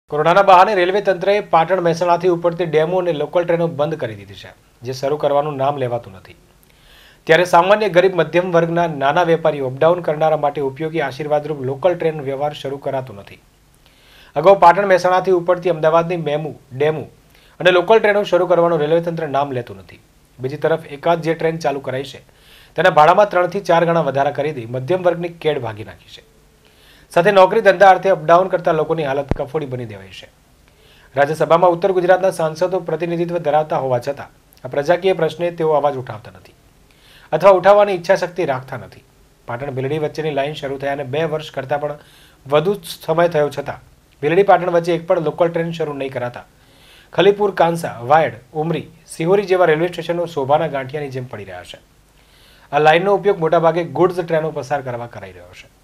કોરોનાના બહાને રેલવે તંત્રએ પાટણ મહેસાણાથી ઉપડતી ડેમો અને લોકલ ટ્રેનો બંધ કરી દીધી છે, જે શરૂ કરવાનું નામ લેવાતું નથી. ત્યારે સામાન્ય ગરીબ મધ્યમ વર્ગના નાના વેપારીઓ અપડાઉન કરનારા માટે ઉપયોગી આશીર્વાદરૂપ લોકલ ટ્રેન વ્યવહાર શરૂ કરાતો નથી. અગાઉ પાટણ મહેસાણાથી ઉપડતી અમદાવાદની મેમુ, ડેમુ અને લોકલ ટ્રેનો શરૂ કરવાનું રેલવે તંત્ર નામ લેતું નથી. બીજી તરફ એકાદ જે ટ્રેન ચાલુ કરાઈ છે તેના ભાડામાં 3 થી 4 ગણા વધારા કરી દઈ મધ્યમ વર્ગની કેડ ભાગી નાખી છે. સાથે નોકરી ધંધા અર્થે અપડાઉન કરતા લોકોની હાલત કફોડી બની દેવાઈ છે. રાજ્યસભામાં ઉત્તર ગુજરાતના સાંસદો પ્રતિનિધિત્વ ધરાવતા હોવા છતાં આ પ્રજાકીય પ્રશ્ને તેઓ અવાજ ઉઠાવતા નથી અથવા ઉઠાવવાની ઈચ્છાશક્તિ રાખતા નથી. પાટણ ભીલડી વચ્ચેની લાઇન શરૂ થયાને 2 વર્ષ કરતાં પણ વધુ સમય થયો છતાં ભીલડી પાટણ વચ્ચે એક પણ લોકલ ટ્રેન શરૂ નહીં કરાતા ખલીપુર, કાંસા, વાયડ, ઉમરી, સિહોરી જેવા રેલવે સ્ટેશનો શોભાના ગાંઠિયાની જેમ પડી રહ્યા છે. આ લાઇનનો ઉપયોગ મોટાભાગે ગુડ્સ ટ્રેનો પસાર કરવા કરાઈ રહ્યો છે.